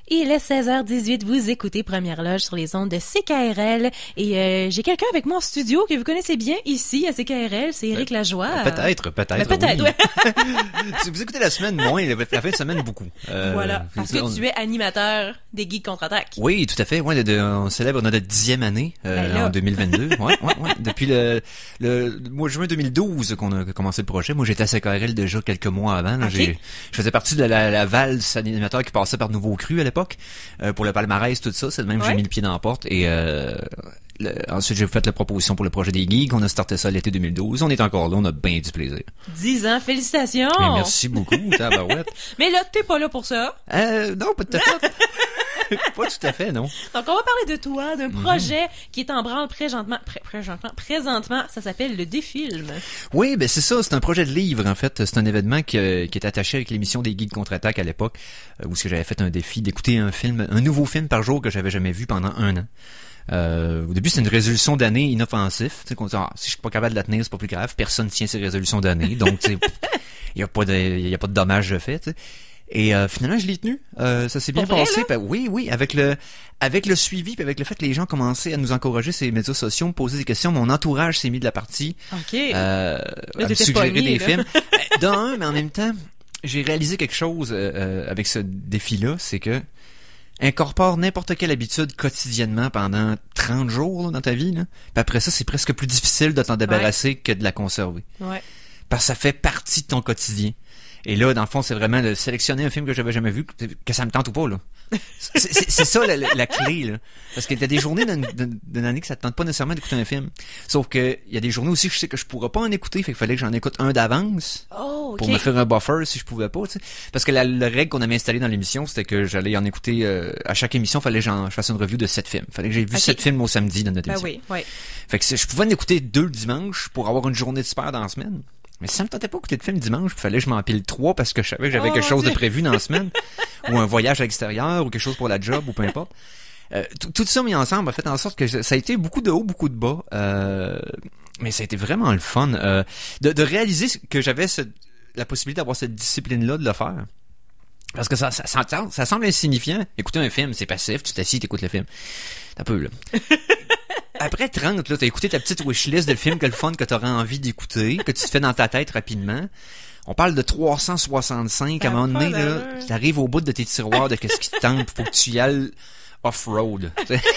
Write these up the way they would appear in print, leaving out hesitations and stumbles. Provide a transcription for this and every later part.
Il est 16h18, vous écoutez Première Loge sur les ondes de CKRL et j'ai quelqu'un avec moi en studio que vous connaissez bien ici à CKRL, c'est Éric Lajoie. Peut-être, peut-être, oui. ouais. Si vous écoutez la semaine, moins, la fin de semaine, beaucoup. Voilà, parce que tu es animateur des Geeks Contre-Attaque. Oui, tout à fait. Ouais, on célèbre notre 10e année en 2022. Ouais. Depuis le mois de juin 2012 qu'on a commencé le projet. Moi, j'étais à CKRL déjà quelques mois avant. Là. Okay. Je faisais partie de la valse animateur qui passait par Nouveau Cru à l'époque. Pour le palmarès, tout ça, c'est de même que j'ai mis le pied dans la porte et ensuite j'ai fait la proposition pour le projet des Geeks. On a starté ça l'été 2012. On est encore là, on a bien du plaisir. 10 ans, félicitations! Mais merci beaucoup, tabarouette. Mais là, t'es pas là pour ça. Non, pas tout à fait. Pas tout à fait, non. Donc, on va parler de toi, d'un projet qui est en branle présentement. Ça s'appelle le Défilm. Oui, ben c'est ça. C'est un projet de livre, en fait. C'est un événement qui est attaché avec l'émission des Geeks Contre-Attaque à l'époque, où j'avais fait un défi d'écouter un nouveau film par jour que j'avais jamais vu pendant 1 an. Au début, c'est une résolution d'année inoffensive. Tu sais, qu'on dit, si je suis pas capable de la tenir, c'est pas plus grave. Personne tient ses résolutions d'année. Donc, tu sais, il y a pas de dommage de fait, tu sais. Et finalement, je l'ai tenu. Ça s'est bien passé. Oui, avec le suivi, puis avec le fait que les gens commençaient à nous encourager sur les médias sociaux, me poser des questions. Mon entourage s'est mis de la partie. OK. À me suggérer des films. Mais en même temps, j'ai réalisé quelque chose avec ce défi-là, c'est que incorpore n'importe quelle habitude quotidiennement pendant 30 jours là, dans ta vie. Là. Puis après ça, c'est presque plus difficile de t'en débarrasser que de la conserver. Ouais. Parce que ça fait partie de ton quotidien. Et là, dans le fond, c'est vraiment de sélectionner un film que j'avais jamais vu, que ça me tente ou pas, là. C'est ça la clé, là. Parce qu'il y a des journées d'une année que ça te tente pas nécessairement d'écouter un film. Sauf que il y a des journées aussi que je sais que je pourrais pas en écouter, fait qu'il fallait que j'en écoute un d'avance. Oh, okay. Pour me faire un buffer si je pouvais pas, tu sais. Parce que la règle qu'on avait installée dans l'émission, c'était que j'allais en écouter à chaque émission, fallait que je fasse une review de 7 films. Fallait que j'ai vu 7 films au samedi dans notre émission. Oui. Fait que je pouvais en écouter 2 le dimanche pour avoir une journée de super dans la semaine. Mais si ça me tentait pas d'écouter de film dimanche, il fallait que je m'empile 3 parce que je savais que j'avais quelque chose de prévu dans la semaine, ou un voyage à l'extérieur, ou quelque chose pour la job, ou peu importe. Tout ça mis ensemble a fait en sorte que ça a été beaucoup de haut, beaucoup de bas, mais ça a été vraiment le fun de réaliser que j'avais la possibilité d'avoir cette discipline-là de le faire. Parce que ça semble insignifiant. Écouter un film, c'est passif, tu t'assis, t'écoutes le film. T'as peu, là. Après 30, là, t'as écouté ta petite wishlist de films que le fun que t'aurais envie d'écouter, que tu te fais dans ta tête rapidement. On parle de 365 à un moment donné, là. T'arrives au bout de tes tiroirs de qu'est-ce qui te tente, faut que tu y ailles off-road.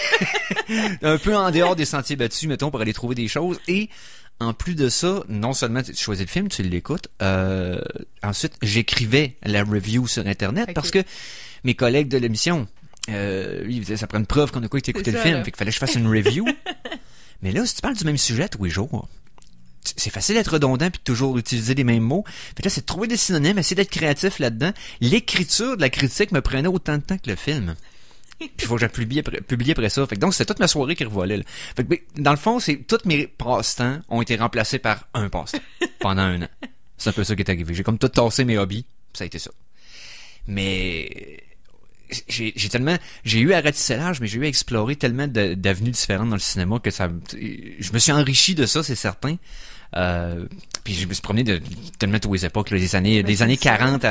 Un peu en dehors des sentiers battus, mettons, pour aller trouver des choses. Et en plus de ça, non seulement tu choisis le film, tu l'écoutes, ensuite j'écrivais la review sur Internet parce que mes collègues de l'émission, lui, il disait, ça prend une preuve qu'on a écouté le film, fait qu'il fallait que je fasse une review. Mais là, si tu parles du même sujet tous les jours, c'est facile d'être redondant puis de toujours utiliser les mêmes mots. Fait que là, c'est de trouver des synonymes, essayer d'être créatif là-dedans. L'écriture de la critique me prenait autant de temps que le film. Puis il faut que j'publie après ça. Fait que donc, c'était toute ma soirée qui revolait, là. Fait que, dans le fond, tous mes passe-temps ont été remplacés par un passe-temps pendant 1 an. C'est un peu ça qui est arrivé. J'ai comme tout tassé mes hobbies, ça a été ça. Mais j'ai eu à ratisser large, mais j'ai eu à explorer tellement d'avenues différentes dans le cinéma que je me suis enrichi de ça, c'est certain. Puis je me suis promené de tellement tous les époques, là, des années 40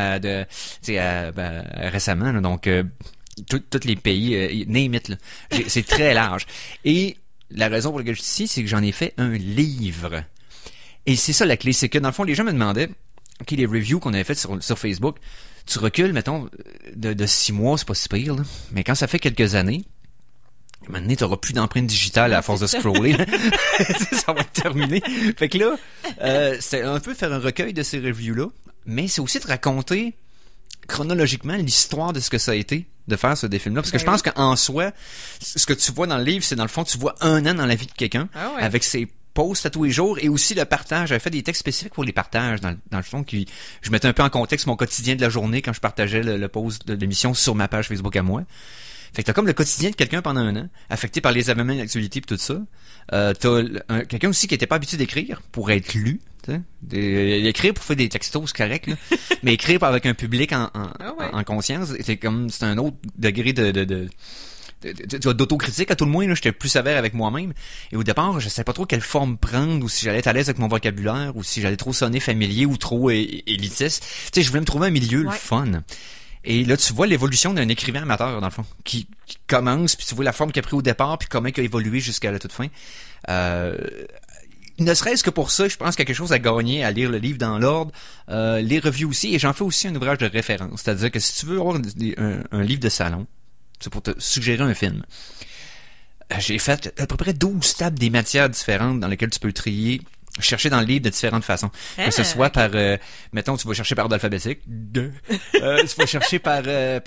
récemment, là, donc tous les pays, name it, là. C'est très large. Et la raison pour laquelle je suis ici, c'est que j'en ai fait un livre. Et c'est ça la clé, c'est que dans le fond, les gens me demandaient, OK, les reviews qu'on avait faites sur Facebook, tu recules, mettons, de 6 mois, c'est pas si pire, là. Mais quand ça fait quelques années, maintenant, t'auras plus d'empreinte digitale à force de scroller. Ça va être terminé. Fait que là, c'est un peu faire un recueil de ces reviews-là, mais c'est aussi de raconter chronologiquement l'histoire de ce que ça a été de faire ce défilm-là. Parce que je pense qu'en soi, ce que tu vois dans le livre, c'est dans le fond, tu vois 1 an dans la vie de quelqu'un, avec ses posts à tous les jours et aussi le partage. J'avais fait des textes spécifiques pour les partages dans le fond, je mettais un peu en contexte mon quotidien de la journée quand je partageais le post de l'émission sur ma page Facebook à moi. Fait que t'as comme le quotidien de quelqu'un pendant 1 an, affecté par les événements de l'actualité et tout ça. T'as quelqu'un aussi qui était pas habitué d'écrire pour être lu. Écrire pour faire des textos, c'est correct, là. Mais écrire avec un public en conscience, c'est un autre degré d'autocritique à tout le moins, là. J'étais plus sévère avec moi-même. Et au départ, je savais pas trop quelle forme prendre, ou si j'allais être à l'aise avec mon vocabulaire, ou si j'allais trop sonner familier ou trop élitiste. Tu sais, je voulais me trouver un milieu le fun. Et là, tu vois l'évolution d'un écrivain amateur, dans le fond, qui commence, puis tu vois la forme qu'il a pris au départ, puis comment il a évolué jusqu'à la toute fin. Ne serait-ce que pour ça, je pense qu'il y a quelque chose à gagner à lire le livre dans l'ordre, les reviews aussi, et j'en fais aussi un ouvrage de référence. C'est-à-dire que si tu veux avoir un livre de salon, c'est pour te suggérer un film. J'ai fait à peu près 12 tables des matières différentes dans lesquelles tu peux trier, chercher dans le livre de différentes façons. Que ce soit par, mettons, tu vas chercher par ordre alphabétique, tu vas chercher par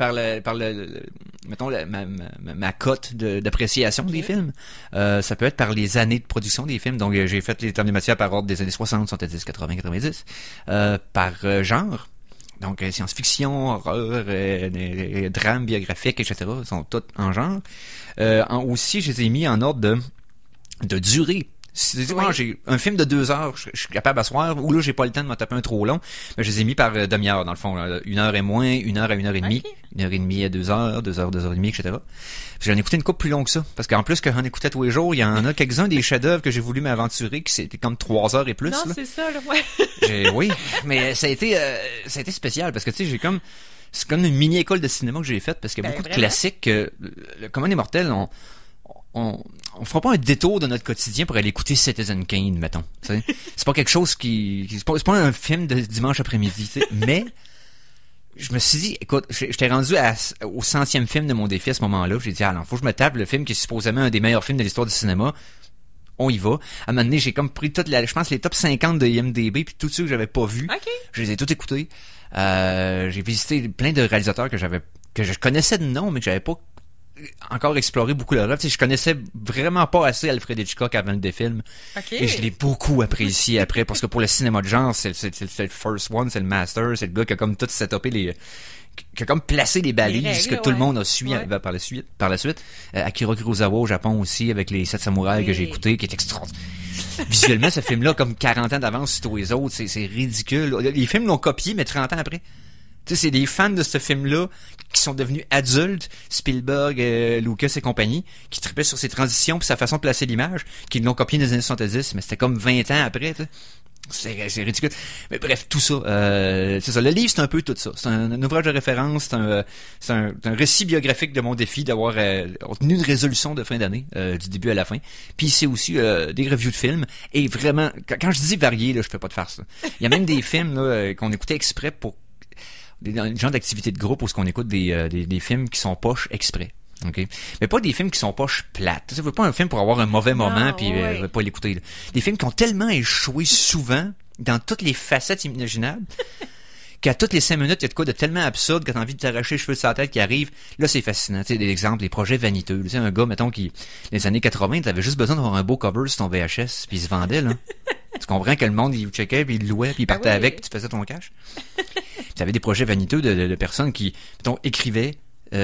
mettons, ma cote d'appréciation des films. Ça peut être par les années de production des films. Donc, j'ai fait les tables des matières par ordre des années 60, 70, 80, 90. Par genre. Donc, science-fiction, horreur, drame biographique, etc. sont toutes en genre. Aussi, je les ai mis en ordre de durée. Si j'ai un film de 2 heures, je suis capable à soir, ou là, j'ai pas le temps de m'en taper un trop long, mais je les ai mis par demi-heure, dans le fond. 1 heure et moins, 1 heure à 1 heure et demie, 1 heure et demie à 2 heures, 2 heures, 2 heures et demie, etc. Puis j'en ai écouté une couple plus longue que ça. Parce qu'en plus que j'en écoutais tous les jours, il y en a quelques-uns des chefs-d'œuvre que j'ai voulu m'aventurer, qui c'était comme 3 heures et plus. Non, là. c'est ça, là, ouais. Oui, mais ça a été spécial, parce que tu sais, c'est comme une mini-école de cinéma que j'ai faite, parce qu'il y a beaucoup de classiques que, le commun des mortels, on fera pas un détour de notre quotidien pour aller écouter Citizen Kane, mettons. T'sais. C'est pas quelque chose c'est pas un film de dimanche après-midi, t'sais. Mais je me suis dit, écoute, j'étais rendu au 100e film de mon défi à ce moment-là. J'ai dit, alors, faut que je me tape le film qui est supposément un des meilleurs films de l'histoire du cinéma. On y va. À un moment donné, j'ai comme pris je pense, les top 50 de IMDb, puis tous ceux que j'avais pas vus. Okay. Je les ai tous écoutés. J'ai visité plein de réalisateurs que je connaissais de nom, mais que j'avais pas encore exploré beaucoup leur œuvre. Tu sais, je connaissais vraiment pas assez Alfred Hitchcock avant le défilm. Okay. Et je l'ai beaucoup apprécié après, parce que pour le cinéma de genre, c'est le first one, c'est le master, c'est le gars qui a comme tout setupé qui a comme placé les balises que tout le monde a suivi par la suite. Akira Kurosawa au Japon aussi, avec les 7 samouraïs que j'ai écoutés, qui est extraordinaire. Visuellement, ce film-là, comme 40 ans d'avance sur tous les autres, c'est ridicule. Les films l'ont copié, mais 30 ans après. Tu sais, c'est des fans de ce film-là qui sont devenus adultes, Spielberg, Lucas et compagnie, qui tripaient sur ses transitions pis sa façon de placer l'image, qui l'ont copié dans les années 70, mais c'était comme 20 ans après, tu sais. C'est ridicule. Mais bref, tout ça, c'est ça. Le livre, c'est un peu tout ça. C'est un ouvrage de référence, c'est un récit biographique de mon défi d'avoir obtenu une résolution de fin d'année, du début à la fin. Puis c'est aussi des reviews de films. Et vraiment, quand je dis varié, là, je fais pas de farce. Il y a même des films là, qu'on écoutait exprès pour des genres d'activités de groupe où on écoute des films qui sont poches exprès. Okay. Mais pas des films qui sont poches plates. Tu sais, pas un film pour avoir un mauvais moment puis pas l'écouter. Là. Des films qui ont tellement échoué souvent dans toutes les facettes imaginables qu'à toutes les 5 minutes, il y a de quoi de tellement absurde que t'as envie de t'arracher les cheveux de sa tête qui arrive. Là, c'est fascinant. Tu sais, des exemples, des projets vaniteux. Tu sais, un gars, mettons, qui, les années 80, t'avais juste besoin d'avoir un beau cover sur ton VHS puis il se vendait, là. Tu comprends que le monde, il checkait puis il louait puis il partait avec puis tu faisais ton cash. T'avais des projets vaniteux de personnes qui, mettons, écrivaient,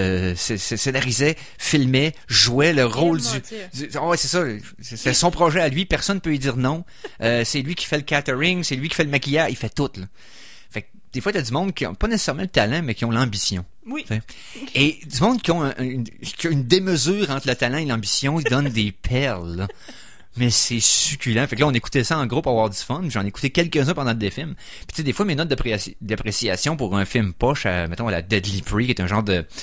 scénarisait, filmait, jouait le rôle ouais, c'est ça. C'est son projet à lui. Personne peut lui dire non. C'est lui qui fait le catering, c'est lui qui fait le maquillage. Il fait tout, là. Fait que, des fois, t'as du monde qui ont pas nécessairement le talent, mais qui ont l'ambition. Oui. T'sais. Et du monde qui ont une démesure entre le talent et l'ambition, ils donnent des perles, là. Mais c'est succulent. Fait que là, on écoutait ça en groupe pour avoir du fun. J'en ai écouté quelques-uns pendant le défilm. Puis tu sais, des fois, mes notes d'appréciation pour un film poche, mettons, à la Deadly Prey, qui est un genre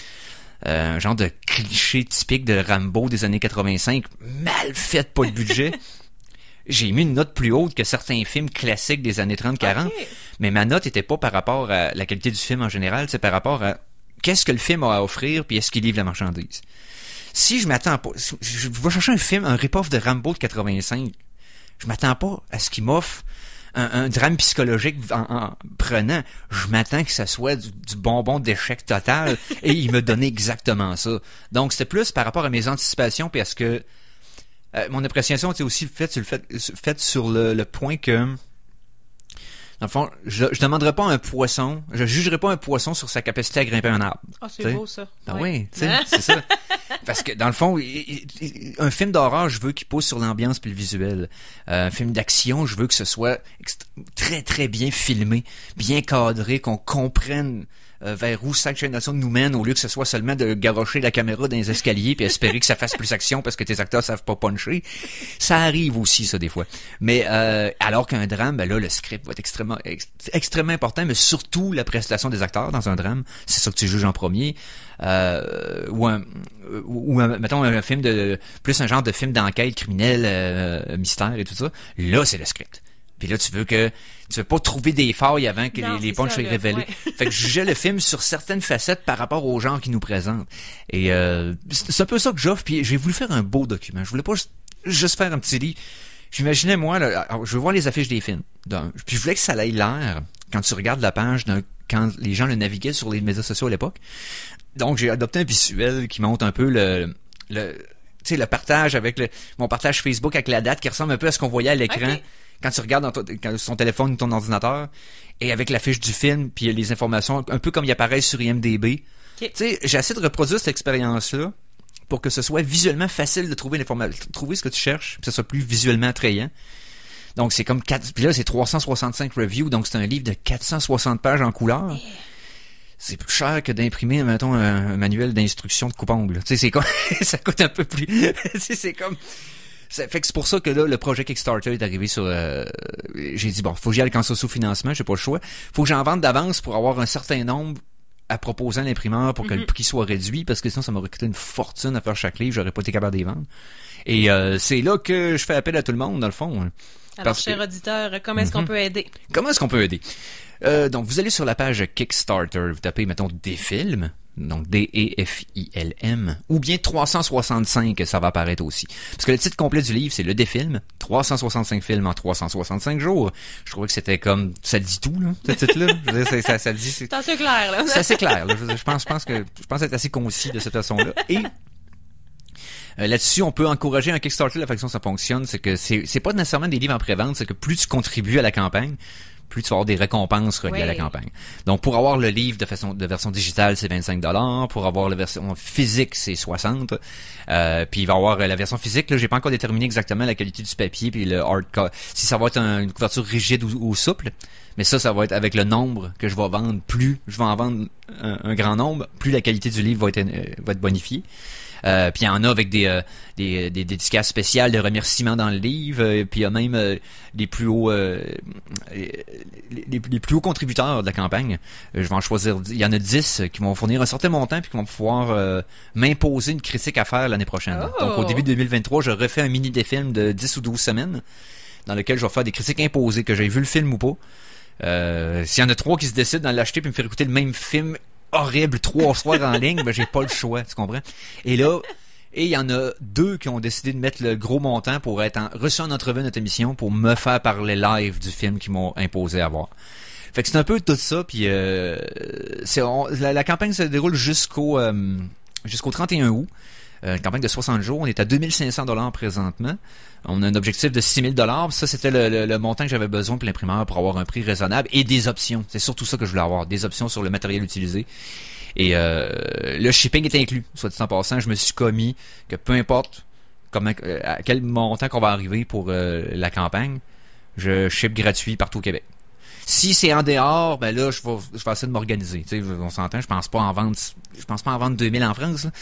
de cliché typique de Rambo des années 85, mal fait, pas de budget. J'ai mis une note plus haute que certains films classiques des années 30-40. Okay. Mais ma note était pas par rapport à la qualité du film en général, c'est par rapport à qu'est-ce que le film a à offrir puis est-ce qu'il livre la marchandise. Si je m'attends pas, je vais chercher un rip-off de Rambo de 85, je m'attends pas à ce qu'il m'offre un drame psychologique en prenant. Je m'attends que ça soit du bonbon d'échec total et il me donnait exactement ça. Donc c'était plus par rapport à mes anticipations puis à ce que mon appréciation était aussi faite sur le point que dans le fond, je demanderais pas à un poisson, je jugerais pas un poisson sur sa capacité à grimper un arbre. Ah, c'est beau, ça. Ah oui, tu sais, c'est ça. Parce que, dans le fond, un film d'horreur, je veux qu'il pousse sur l'ambiance puis le visuel. Un film d'action, je veux que ce soit très, très bien filmé, bien cadré, qu'on comprenne vers où chaque génération nous mène, au lieu que ce soit seulement de garrocher la caméra dans les escaliers puis espérer que ça fasse plus action parce que tes acteurs savent pas puncher. Ça arrive aussi, ça, des fois. Mais alors qu'un drame, ben là, le script va être extrêmement important, mais surtout la prestation des acteurs dans un drame. C'est ça que tu juges en premier. Mettons un film plus un genre de film d'enquête criminelle, mystère et tout ça. Là, c'est le script. Puis là, tu veux pas trouver des failles avant que les punchs soient révélés. Ouais. Fait que je jugeais le film sur certaines facettes par rapport au genre qu'il nous présente. Et c'est un peu ça que j'offre. Puis j'ai voulu faire un beau document. Je voulais pas juste faire un petit livre. J'imaginais, moi, là, je veux voir les affiches des films. Puis je voulais que ça ait l'air, quand tu regardes la page, quand les gens le naviguaient sur les médias sociaux à l'époque. Donc, j'ai adopté un visuel qui montre un peu tu sais, le partage avec mon partage Facebook avec la date qui ressemble un peu à ce qu'on voyait à l'écran. Okay. Quand tu regardes sur ton téléphone ou ton ordinateur, et avec la fiche du film, puis les informations, un peu comme il apparaît sur IMDb. Okay. Tu sais, j'essaie de reproduire cette expérience-là pour que ce soit visuellement facile de trouver l'information, trouver ce que tu cherches, puis que ce soit plus visuellement attrayant. Donc, c'est comme puis là, c'est 365 reviews, donc c'est un livre de 460 pages en couleur. Yeah. C'est plus cher que d'imprimer, mettons, un manuel d'instruction de coupe-ongles. Tu sais, c'est comme, ça coûte un peu plus, c'est comme, ça fait que c'est pour ça que là, le projet Kickstarter est arrivé sur, j'ai dit, bon, faut que j'y aille quand ça sous-financement, j'ai pas le choix. Faut que j'en vende d'avance pour avoir un certain nombre à proposer à l'imprimeur pour que le prix soit réduit, parce que sinon, ça m'aurait coûté une fortune à faire chaque livre, j'aurais pas été capable de les vendre. Et, c'est là que je fais appel à tout le monde, dans le fond. Alors, cher auditeur, comment est-ce qu'on peut aider? Comment est-ce qu'on peut aider? Donc, vous allez sur la page Kickstarter, vous tapez, mettons, des films, donc DEFILM, ou bien 365, ça va apparaître aussi. Parce que le titre complet du livre, c'est le défilm, 365 films en 365 jours. Je trouvais que c'était comme, ça dit tout, là, ce titre-là. Je veux dire, ça dit, c'est assez clair, là. C'est assez clair, là. Je pense être assez concis de cette façon-là. Et, là-dessus, on peut encourager un Kickstarter, la façon dont ça fonctionne, c'est que c'est pas nécessairement des livres en pré-vente, c'est que plus tu contribues à la campagne, plus tu vas avoir des récompenses reliées à la campagne. Donc, pour avoir le livre de version digitale, c'est 25$. Pour avoir la version physique, c'est 60$. Puis il va y avoir la version physique, là, j'ai pas encore déterminé exactement la qualité du papier puis le hardcover. Si ça va être une couverture rigide ou souple. Mais ça va être avec le nombre que je vais vendre. Plus je vais en vendre un grand nombre, plus la qualité du livre va être bonifiée. Puis il y en a avec des dédicaces spéciales de remerciements dans le livre, puis il y a même les plus hauts les plus hauts contributeurs de la campagne. Je vais en choisir, il y en a 10 qui vont fournir un certain montant puis qui vont pouvoir m'imposer une critique à faire l'année prochaine. Oh. Donc au début de 2023, je refais un mini défilm de 10 ou 12 semaines dans lequel je vais faire des critiques imposées, que j'ai vu le film ou pas. S'il y en a 3 qui se décident de l'acheter puis me faire écouter le même film horrible 3 soirs en ligne, ben j'ai pas le choix, tu comprends? Et là, il y en a 2 qui ont décidé de mettre le gros montant pour être reçus en entrevue à notre émission pour me faire parler live du film qu'ils m'ont imposé à voir. Fait que c'est un peu tout ça, puis la campagne se déroule jusqu'au 31 août. Une campagne de 60 jours, on est à 2500$ présentement. On a un objectif de 6000$. Ça, c'était le montant que j'avais besoin pour l'imprimeur pour avoir un prix raisonnable et des options. C'est surtout ça que je voulais avoir, des options sur le matériel utilisé. Et le shipping est inclus. Soit dit en passant, je me suis commis que peu importe à quel montant qu'on va arriver pour la campagne, je ship gratuit partout au Québec. Si c'est en dehors, ben là, je vais essayer de m'organiser. Tu sais, on s'entend, je pense pas en vendre 2000 en France, là.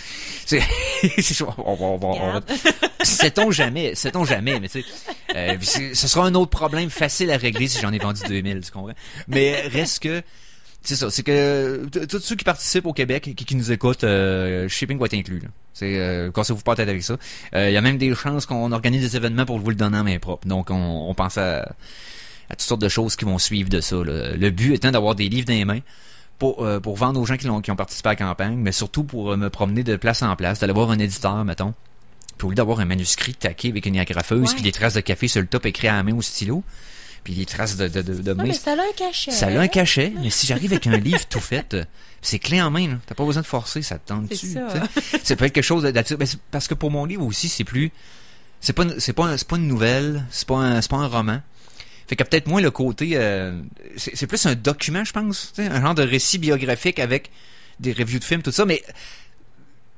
Sait-on jamais, mais tu sais, ce sera un autre problème facile à régler si j'en ai vendu 2000, tu comprends? Mais reste que, c'est ça, c'est que tous ceux qui participent au Québec et qui nous écoutent, shipping va être inclus, là. C'est cassez-vous pas la tête avec ça. Il y a même des chances qu'on organise des événements pour vous le donner en main propre. Donc on pense à toutes sortes de choses qui vont suivre de ça, là. Le but étant d'avoir des livres dans les mains pour vendre aux gens qui ont participé à la campagne, mais surtout pour me promener de place en place, d'aller voir un éditeur, mettons, puis au lieu d'avoir un manuscrit taqué avec une agrafeuse, puis des traces de café sur le top écrit à la main au stylo, puis des traces de main. Mais ça a un cachet. Ça a un cachet, mais si j'arrive avec un livre tout fait, c'est clé en main, là. T'as pas besoin de forcer, ça te tente dessus. C'est peut être quelque chose d'attirant, parce que pour mon livre aussi, c'est pas une nouvelle, c'est pas un roman. Fait qu'il y a peut-être moins le côté c'est plus un document, je pense, un genre de récit biographique avec des reviews de films, tout ça, mais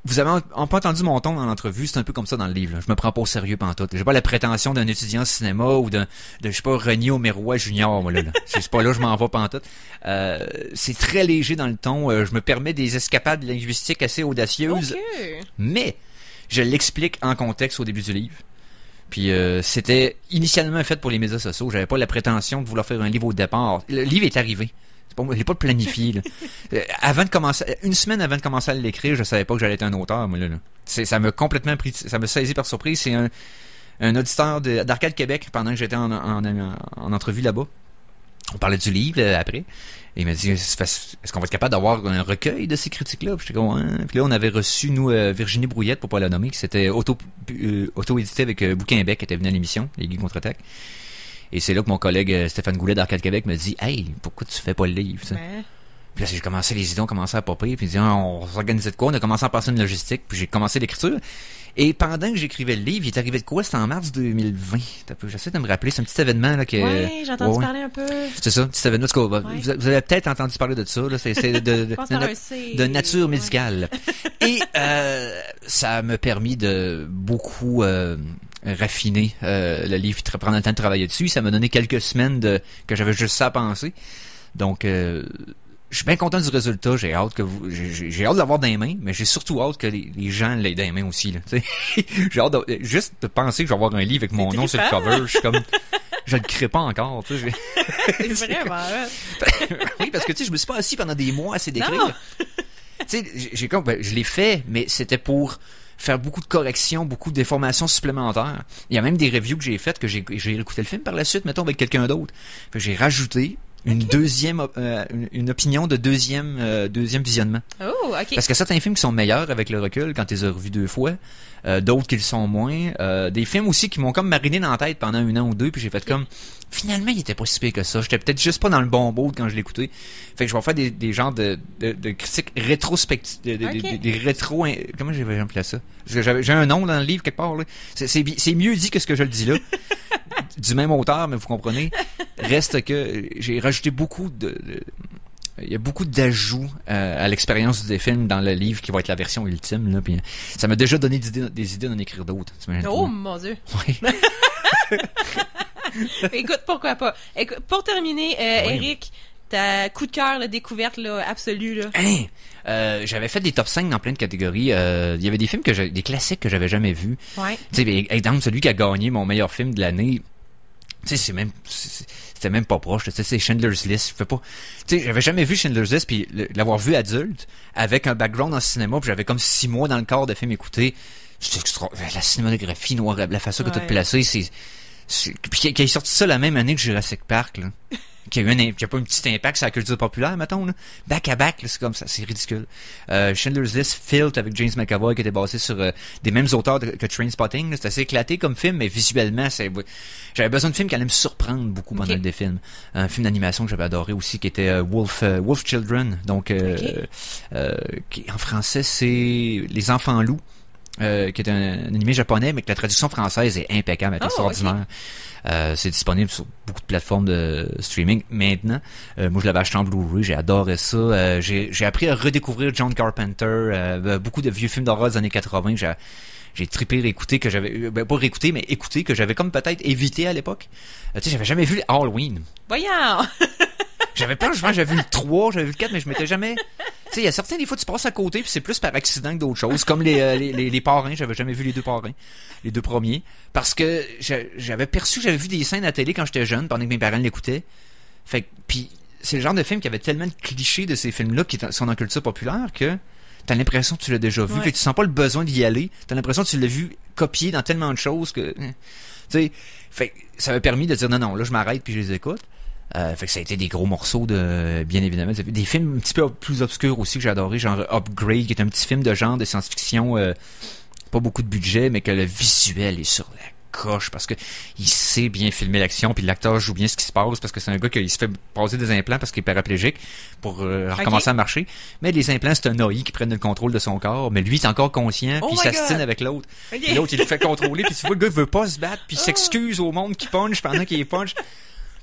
vous avez pas entendu mon ton dans l'entrevue, c'est un peu comme ça dans le livre. Là. Je me prends pas au sérieux pantoute. J'ai pas la prétention d'un étudiant en cinéma ou de je sais pas, René Aumeroy Junior, moi, là. C'est pas là je m'en vais pantoute. C'est très léger dans le ton. Je me permets des escapades linguistiques assez audacieuses. Okay. Mais, je l'explique en contexte au début du livre. Puis c'était initialement fait pour les médias sociaux. J'avais pas la prétention de vouloir faire un livre au départ. Le livre est arrivé. Je l'ai pas planifié. Là. Avant de commencer, une semaine avant de commencer à l'écrire, je savais pas que j'allais être un auteur. Moi, là. Ça m'a complètement pris, ça m'a saisi par surprise. C'est un auditeur d'Arcade Québec pendant que j'étais en entrevue là-bas. On parlait du livre après. Et il m'a dit, est-ce qu'on va être capable d'avoir un recueil de ces critiques-là? Puis j'étais comme, hein? Puis là, on avait reçu, nous, Virginie Brouillette, pour pas la nommer, qui s'était auto-édité avec Bouquin-Bec, qui était venu à l'émission, Les Guy contre-attaque. Et c'est là que mon collègue Stéphane Goulet d'Arcade Québec me dit, hey, pourquoi tu fais pas le livre? Ouais. Puis là, j'ai commencé, les idées ont commencé à popper, puis il dit, on s'organisait de quoi? On a commencé à passer une logistique, puis j'ai commencé l'écriture. Et pendant que j'écrivais le livre, il est arrivé de quoi? C'était en mars 2020. J'essaie de me rappeler, c'est un petit événement, là, que... Ouais, j'ai entendu parler un peu. C'est ça, un petit événement. Vous avez peut-être entendu parler de ça, là. C'est de nature médicale. Et, ça m'a permis de beaucoup, raffiner, le livre, prendre le temps de travailler dessus. Ça m'a donné quelques semaines que j'avais juste ça à penser. Donc, je suis bien content du résultat. J'ai hâte j'ai hâte de l'avoir dans les mains, mais j'ai surtout hâte que les gens l'aient dans les mains aussi, là. J'ai hâte juste de penser que je vais avoir un livre avec mon nom sur le cover. Je suis comme, je le crée pas encore, tu sais. C'est vraiment, oui, parce que, tu sais, je me suis pas assis pendant des mois à essayer d'écrire. Tu sais, je l'ai fait, mais c'était pour faire beaucoup de corrections, beaucoup de déformations supplémentaires. Il y a même des reviews que j'ai faites que j'ai réécouté le film par la suite, mettons, avec quelqu'un d'autre. J'ai rajouté une deuxième, une opinion de deuxième visionnement. Oh, ok. Parce que certains films qui sont meilleurs avec le recul quand tu les as revus 2 fois, d'autres qui le sont moins. Des films aussi qui m'ont comme mariné dans la tête pendant 1 an ou 2, puis j'ai fait comme, finalement, il était pas si pire que ça. J'étais peut-être juste pas dans le bon bout quand je l'écoutais. Fait que je vais faire des genres de critiques rétrospectives, des rétro, comment j'ai appelé ça? J'ai un nom dans le livre quelque part, là. C'est mieux dit que ce que je le dis là. Du même auteur, mais vous comprenez. Reste que j'ai rajouté beaucoup il y a beaucoup d'ajouts à l'expérience du film dans le livre qui va être la version ultime, là, puis ça m'a déjà donné des idées d'en écrire d'autres. Oh mon Dieu. Oui. Écoute, pourquoi pas. Écoute, pour terminer, Oui. Eric, ta coup de cœur, la découverte là, absolue là. Hein? J'avais fait des top 5 dans plein de catégories. Il y avait des films des classiques que j'avais jamais vus. Ouais. Tu sais, exemple, celui qui a gagné mon meilleur film de l'année. Tu sais, c'était même pas proche. Tu sais, c'est Schindler's List. Tu sais, j'avais jamais vu Schindler's List, puis l'avoir vu adulte, avec un background en cinéma, puis j'avais comme 6 mois dans le corps de film écouté. C'était la cinématographie noire, la façon que t'as placé, puis qui est sorti ça la même année que Jurassic Park, là. Qui a pas un petit impact sur la culture populaire, mettons, là. Back à back, là, c'est comme ça, c'est ridicule. Schindler's List, Filth avec James McAvoy, qui était basé sur des mêmes auteurs que Trainspotting, là. C'est assez éclaté comme film, mais visuellement, j'avais besoin de films qui allaient me surprendre beaucoup pendant le film. Un film d'animation que j'avais adoré aussi, qui était Wolf Children, donc qui en français c'est Les Enfants Loups. Qui est un animé japonais, mais que la traduction française est impeccable, est extraordinaire. C'est disponible sur beaucoup de plateformes de streaming maintenant. Moi, je l'avais acheté en Blu-ray, j'ai adoré ça. J'ai appris à redécouvrir John Carpenter, beaucoup de vieux films d'horreur des années 80. J'ai trippé réécouté que j'avais, pas réécouté, mais écouté que j'avais comme peut-être évité à l'époque. Tu sais, j'avais jamais vu Halloween. Voyons! J'avais peur, j'avais vu le 3, j'avais vu le 4, mais je m'étais jamais... Tu sais, il y a certains, des fois, tu passes à côté, puis c'est plus par accident que d'autres choses. Comme les parrains, j'avais jamais vu les 2 parrains. Les 2 premiers. Parce que j'avais vu des scènes à la télé quand j'étais jeune, pendant que mes parents l'écoutaient. Fait que, puis c'est le genre de film qui avait tellement de clichés de ces films-là qui sont dans la culture populaire que t'as l'impression que tu l'as déjà vu. Ouais. Fait que tu sens pas le besoin d'y aller. T'as l'impression que tu l'as vu copié dans tellement de choses que... Tu sais, fait que ça m'a permis de dire non, là, je m'arrête puis je les écoute. Fait que ça a été des gros morceaux bien évidemment. Des films un petit peu plus obscurs aussi que j'ai adoré, genre Upgrade, qui est un petit film de genre de science-fiction, pas beaucoup de budget, mais que le visuel est sur la coche parce que il sait bien filmer l'action, puis l'acteur joue bien ce qui se passe parce que c'est un gars qui se fait poser des implants parce qu'il est paraplégique pour recommencer à marcher. Mais les implants, c'est un AI qui prenne le contrôle de son corps, mais lui il est encore conscient, puis il s'astine avec l'autre. Puis l'autre il le fait contrôler, puis tu vois le gars il veut pas se battre, puis il s'excuse au monde qui punch pendant qu'il punch.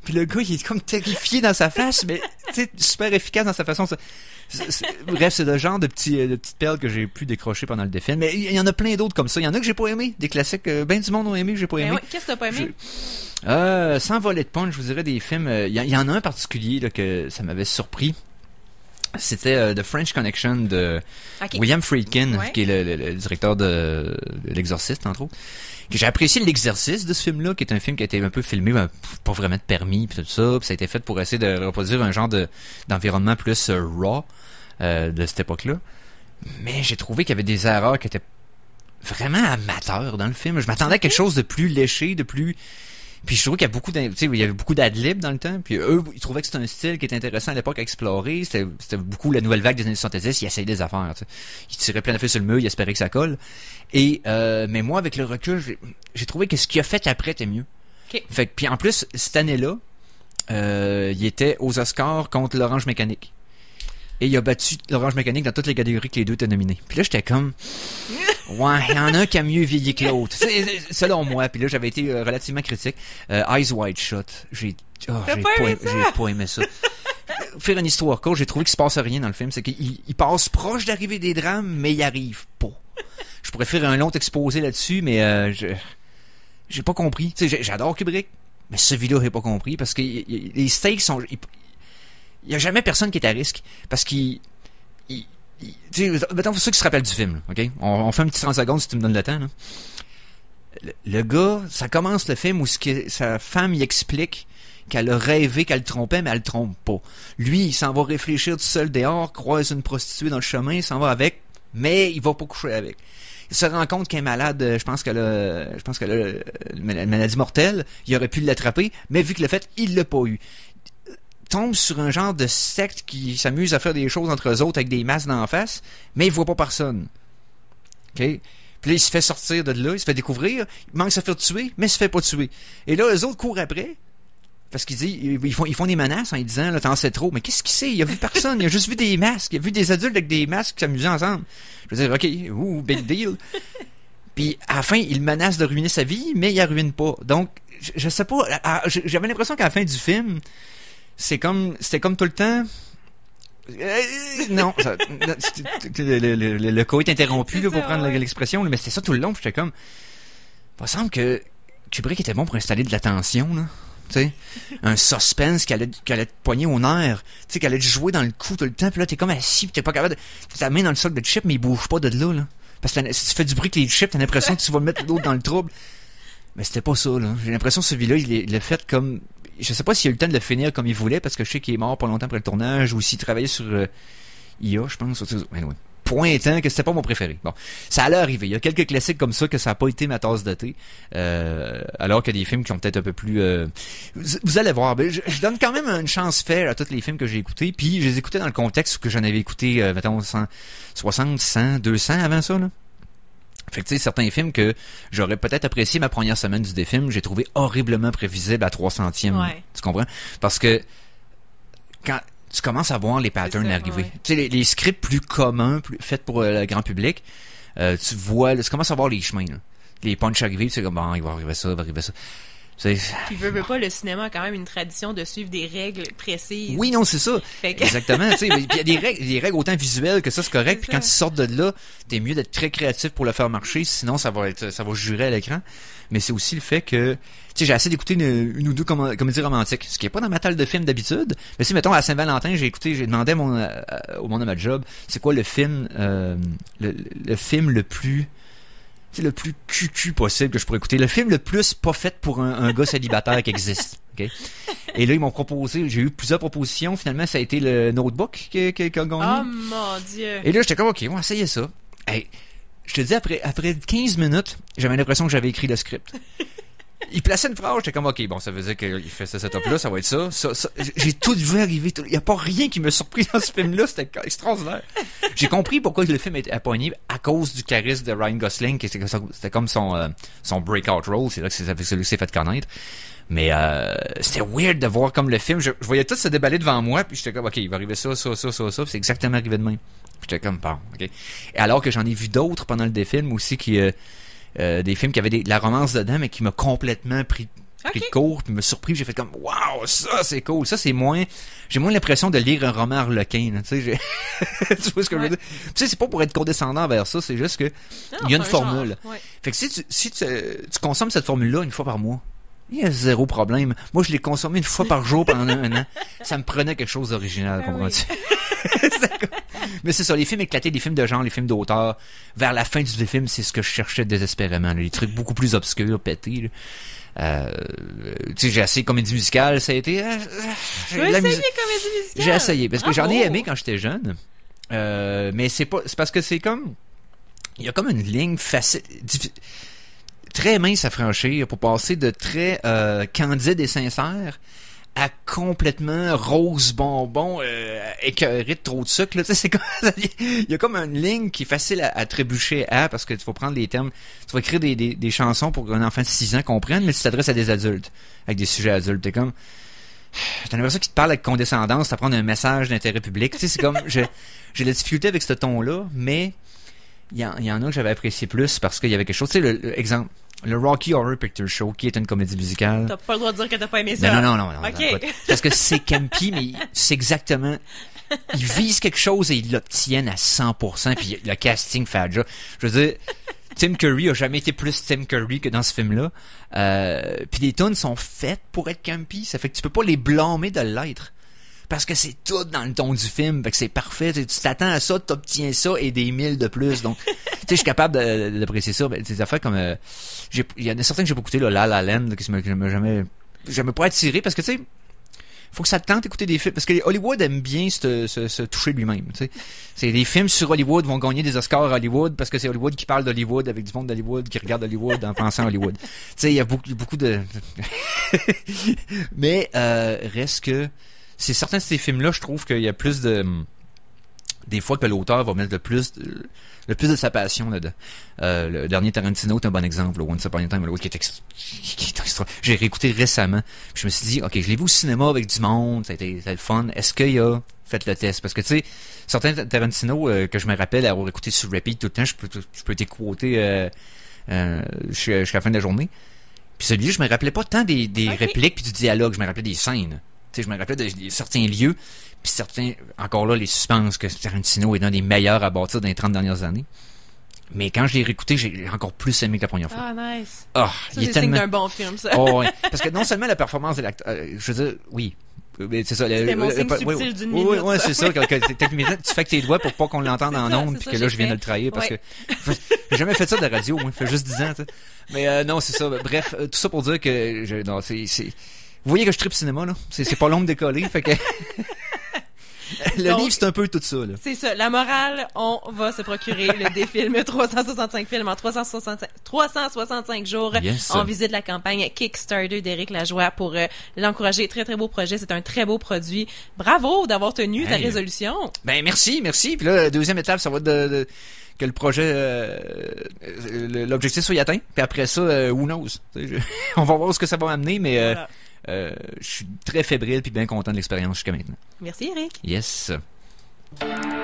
Puis le gars, il est comme terrifié dans sa face, mais tu sais, super efficace dans sa façon. Bref, c'est le genre de petites perles que j'ai pu décrocher pendant le défilm. Mais il y en a plein d'autres comme ça. Il y en a que j'ai pas aimé, des classiques. Ben du monde ont aimé, que j'ai pas aimé. Ouais, qu'est-ce que t'as pas aimé? Sans voler de punch, je vous dirais des films. Il y en a un particulier là, que ça m'avait surpris. C'était The French Connection de William Friedkin, qui est le directeur de L'Exorciste, entre autres. Que j'ai apprécié l'exercice de ce film-là, qui est un film qui a été un peu filmé, pas vraiment de permis, pis tout ça, pis ça a été fait pour essayer de reproduire un genre d'environnement plus raw de cette époque-là. Mais j'ai trouvé qu'il y avait des erreurs qui étaient vraiment amateurs dans le film. Je m'attendais à quelque chose de plus léché, de plus... Puis je trouvais qu'il y a il y avait beaucoup d'adlib dans le temps. Puis eux, ils trouvaient que c'était un style qui était intéressant à l'époque à explorer. C'était beaucoup la nouvelle vague des années 70. Ils essayaient des affaires. T'sais. Ils tiraient plein d'affaires sur le mur, ils espéraient que ça colle. Et mais moi, avec le recul, j'ai trouvé que ce qu'il a fait après était mieux. Okay. Fait que puis en plus cette année-là, il était aux Oscars contre l'Orange Mécanique. Et il a battu l'Orange Mécanique dans toutes les catégories que les deux étaient nominés. Puis là, j'étais comme... Ouais, il y en a un qui a mieux vieilli que l'autre. Selon moi. Puis là, j'avais été relativement critique. Eyes Wide Shut. J'ai pas aimé ça. Faire une histoire courte, j'ai trouvé qu'il se passe rien dans le film. C'est qu'il passe proche d'arriver des drames, mais il arrive pas. Je pourrais faire un long exposé là-dessus, mais j'ai pas compris. Tu sais, j'adore Kubrick, mais celui-là, j'ai pas compris parce que les stakes sont... Il y a jamais personne qui est à risque parce qu'il tu sais, mettons pour ceux qui se rappellent du film, OK? On fait un petit 30 secondes si tu me donnes le temps, là. Le gars, ça commence le film où sa femme y explique qu'elle a rêvé qu'elle le trompait, mais elle le trompe pas. Lui, il s'en va réfléchir tout seul dehors, croise une prostituée dans le chemin, il s'en va avec, mais il va pas coucher avec. Il se rend compte qu'elle est malade, je pense qu'elle a une maladie mortelle, il aurait pu l'attraper, mais vu qu'il l'a fait, il l'a pas eu. Tombe sur un genre de secte qui s'amuse à faire des choses entre eux autres avec des masques d'en face, mais il voit pas personne. OK? Puis là, il se fait sortir de là, il se fait découvrir, il manque de se faire tuer, mais il se fait pas tuer. Et là, eux autres courent après, parce ils font des menaces en lui disant, là, t'en sais trop. Mais qu'est-ce qu'il sait? Il a vu personne, il a juste vu des masques, il a vu des adultes avec des masques qui s'amusaient ensemble. Je veux dire, OK, big deal. Puis à la fin, il menace de ruiner sa vie, mais il la ruine pas. Donc, je sais pas, j'avais l'impression qu'à la fin du film, c'était comme tout le temps. Non, le co est interrompu là, pour prendre l'expression, mais c'était ça tout le long. J'étais comme, il me semble que Kubrick était bon pour installer de la tension, là. Tu sais, un suspense qui allait te poigner au nerf, tu sais, qui allait te jouer dans le cou tout le temps. Puis là, t'es comme assis, puis t'es pas capable de ta main dans le sac de chips, mais il bouge pas de là. Parce que si tu fais du bruit avec les chips, t'as l'impression que tu vas mettre l'autre dans le trouble. Mais c'était pas ça, là. J'ai l'impression que celui-là, il l'a fait comme... Je sais pas s'il a eu le temps de le finir comme il voulait, parce que je sais qu'il est mort pas longtemps après le tournage, ou s'il travaillait sur IA, je pense. Anyway. Point étant que c'était pas mon préféré. Bon, ça allait arriver. Il y a quelques classiques comme ça que ça a pas été ma tasse de thé. Alors qu'il y a des films qui ont peut-être un peu plus... Vous allez voir. Je donne quand même une chance faite à tous les films que j'ai écoutés, puis je les écoutais dans le contexte que j'en avais écouté, mettons, 60, 100, 200 avant ça, là. Fait que tu sais, certains films que j'aurais peut-être apprécié ma première semaine du défilm, j'ai trouvé horriblement prévisible à 300e. Ouais. Tu comprends? Parce que quand tu commences à voir les patterns arriver, tu sais, les scripts plus communs, faits pour le grand public, tu commences à voir les chemins, là. Les punchs arriver, tu sais, comme, bon, il va arriver ça, il va arriver ça. Puis veut pas, le cinéma a quand même une tradition de suivre des règles précises. Oui, non, c'est ça. Exactement. Tu sais, il y a des règles autant visuelles que ça, c'est correct. Puis quand tu sors de là, t'es mieux d'être très créatif pour le faire marcher. Sinon, ça va jurer à l'écran. Mais c'est aussi le fait que, tu sais, j'ai assez d'écouter une ou deux comédies romantiques. Ce qui est pas dans ma table de film d'habitude. Mais si, mettons, à Saint-Valentin, j'ai demandé au monde de ma job, c'est quoi le film, le film le plus cucu possible que je pourrais écouter. Le film le plus pas fait pour un gars célibataire qui existe. Okay? Et là, ils m'ont proposé, j'ai eu plusieurs propositions. Finalement, ça a été le Notebook qui a gagné. Oh mon Dieu! Et là, j'étais comme, OK, on va essayer ça. Hey, je te dis, après 15 minutes, j'avais l'impression que j'avais écrit le script. Il plaçait une phrase, j'étais comme, OK, bon, ça veut dire qu'il fait ce setup-là, ça va être ça. J'ai tout vu arriver. Il n'y a pas rien qui me surpris dans ce film-là. C'était extraordinaire. J'ai compris pourquoi le film était pogné à cause du charisme de Ryan Gosling, qui c'était comme son breakout role. C'est là que celui qui s'est fait connaître. Mais c'était weird de voir comme le film. Je voyais tout se déballer devant moi, puis j'étais comme, OK, il va arriver ça. Puis c'est exactement arrivé de même. Puis j'étais comme, bon, OK. Et alors que j'en ai vu d'autres pendant le défilm aussi qui... des films qui avaient de la romance dedans, mais qui m'a complètement pris J'ai pris le cours, puis me surpris, j'ai fait comme waouh, ça c'est cool. Ça c'est moins, j'ai moins l'impression de lire un roman harlequin, là, tu sais, tu vois ce que je veux dire. Tu sais, c'est pas pour être condescendant vers ça, c'est juste que il y a une formule. Fait que si tu consommes cette formule-là une fois par mois, il y a zéro problème. Moi, je l'ai consommé une fois par jour pendant un an. Ça me prenait quelque chose d'original, comprends-tu? Mais c'est ça, les films éclatés, les films de genre, les films d'auteur, vers la fin du film, c'est ce que je cherchais désespérément, là, les trucs beaucoup plus obscurs, pétés, là. Tu sais, j'ai essayé comédie musicale, ça a été... j'ai essayé comédie musicale? J'ai essayé, parce que j'en ai aimé quand j'étais jeune, mais c'est parce que c'est comme... Il y a comme une ligne facile... très mince à franchir pour passer de très candide et sincère à complètement rose bonbon écœuré de trop de sucre, là. Tu sais, c'est comme il y a comme une ligne qui est facile à trébucher parce que tu vas prendre les termes, tu vas écrire des chansons pour qu'un enfant de 6 ans comprenne, mais tu t'adresses à des adultes avec des sujets adultes. T'es comme t'as l'impression qu'ils te parlent avec condescendance, à prendre un message d'intérêt public. Tu sais, c'est comme j'ai de la difficulté avec ce ton-là, mais il y en a que j'avais apprécié plus parce qu'il y avait quelque chose. Tu sais, exemple, le Rocky Horror Picture Show, qui est une comédie musicale. T'as pas le droit de dire que t'as pas aimé ça. Non. Okay. Parce que c'est campy, mais c'est exactement... Ils visent quelque chose et ils l'obtiennent à 100%, puis le casting fait déjà. Je veux dire, Tim Curry a jamais été plus Tim Curry que dans ce film-là. Puis les tunes sont faites pour être campy. Ça fait que tu peux pas les blâmer de l'être. Parce que c'est tout dans le ton du film, fait que c'est parfait. Tu t'attends à ça, t'obtiens ça et des 1000 de plus. Donc, tu sais, je suis capable d'apprécier ça. Des affaires comme, il y en a certains que j'ai beaucoup écouté, là, La La Land, qui m'a jamais pas attiré parce que tu sais, faut que ça te tente d'écouter des films parce que Hollywood aime bien se toucher lui-même. Tu sais, c'est des films sur Hollywood vont gagner des Oscars à Hollywood parce que c'est Hollywood qui parle d'Hollywood avec du monde d'Hollywood qui regarde Hollywood en pensant à Hollywood. Tu sais, il y a beaucoup de, mais reste que c'est certain que ces films-là, je trouve qu'il y a plus de... Des fois que l'auteur va mettre le plus de sa passion là-dedans. Le dernier Tarantino est un bon exemple, là, Once Upon a Time in Hollywood, qui est extra. J'ai réécouté récemment. Puis je me suis dit, ok, je l'ai vu au cinéma avec du monde, ça a été le fun. Est-ce qu'il a fait le test? Parce que tu sais, certains Tarantino que je me rappelle avoir écouté sur repeat tout le temps, je peux t'écouter jusqu'à la fin de la journée. Puis celui-là, je me rappelais pas tant des répliques puis du dialogue, je me rappelais des scènes. Tu sais, je me rappelais de certains lieux, puis certains, encore là, les suspens que Tarantino est l'un des meilleurs à bâtir dans les 30 dernières années. Mais quand je l'ai réécouté, j'ai encore plus aimé que la première fois. Ah, nice. Ah, ça, c'est signe d'un bon film, ça. Oh, ouais. Parce que non seulement la performance de l'acteur, je veux dire, oui. C'est ça. C'était mon signe subtil d'une minute. Oui, c'est ça. Tu fais avec tes doigts pour pas qu'on l'entende en ondes, puis que là, je viens de le trahir parce que j'ai jamais fait ça de la radio, moi. Ça fait juste 10 ans, tu sais. Mais non, c'est ça. Bref, tout ça pour dire que non, vous voyez que je tripe cinéma, là. C'est pas long de décoller, fait que... Le livre, c'est un peu tout ça, là. C'est ça. La morale, on va se procurer le défilm 365 films en 365 jours. Yes. On visite la campagne Kickstarter d'Éric Lajoie pour l'encourager. Très, très beau projet. C'est un très beau produit. Bravo d'avoir tenu ta résolution. Ben, merci. Puis là, la deuxième étape, ça va être que le projet, l'objectif soit atteint. Puis après ça, who knows? On va voir ce que ça va amener, mais... Voilà. Je suis très fébrile puis bien content de l'expérience jusqu'à maintenant. Merci, Eric. Yes.